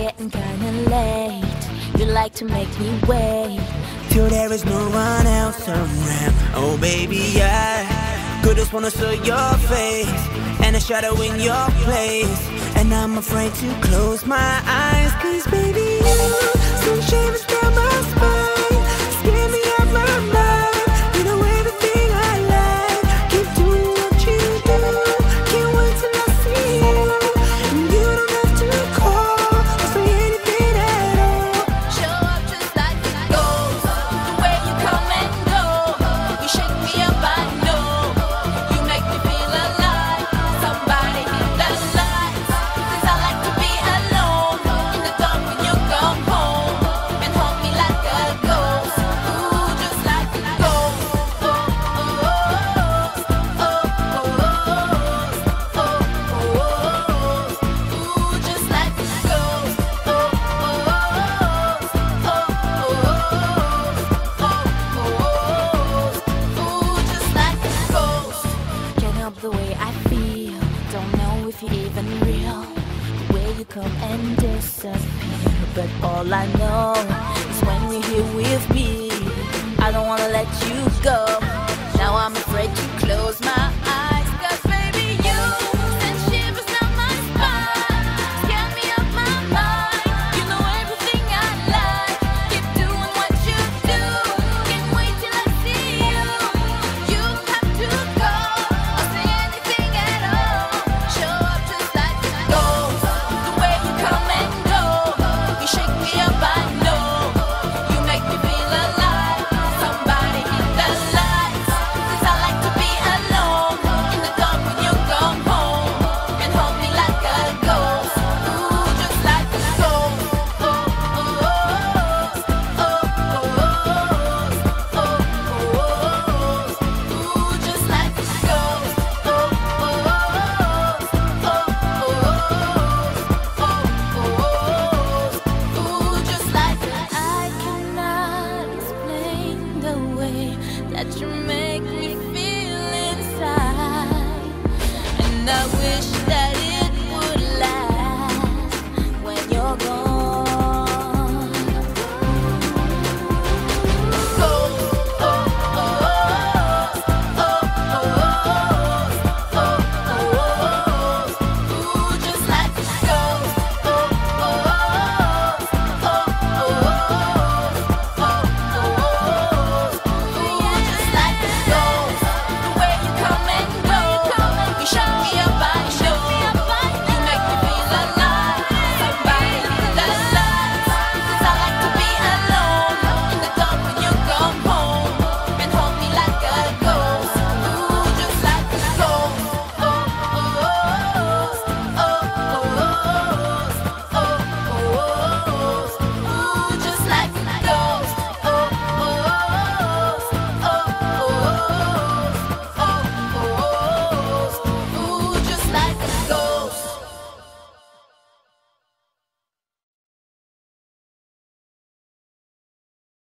getting kinda late. You like to make me wait till there is no one else around. Oh baby, I could just wanna see your face and a shadow in your place, and I'm afraid to close my eyes. Cause baby, you send shivers down my spine, scare me out my mind. You know everything I like, keep doing what you do. Can't wait till I see you, and you don't have to call or say anything at all. Show up just like it goes, the way you come and go. You shake me up, I know. You make me feel alive. Somebody hit the lights, cause I like to be alone in the dark when you come home and hold me like a ghost. Ooh, just like it goes. Oh, oh, oh, oh, oh, oh, oh, oh, oh. Ooh, just like it goes. Oh, oh, oh, oh, oh, oh, ooh, just like it goes. Can't help the way I feel. Don't know if you're even real. The way you come and disappear. But all I know is when you're here with me, I don't wanna let you go.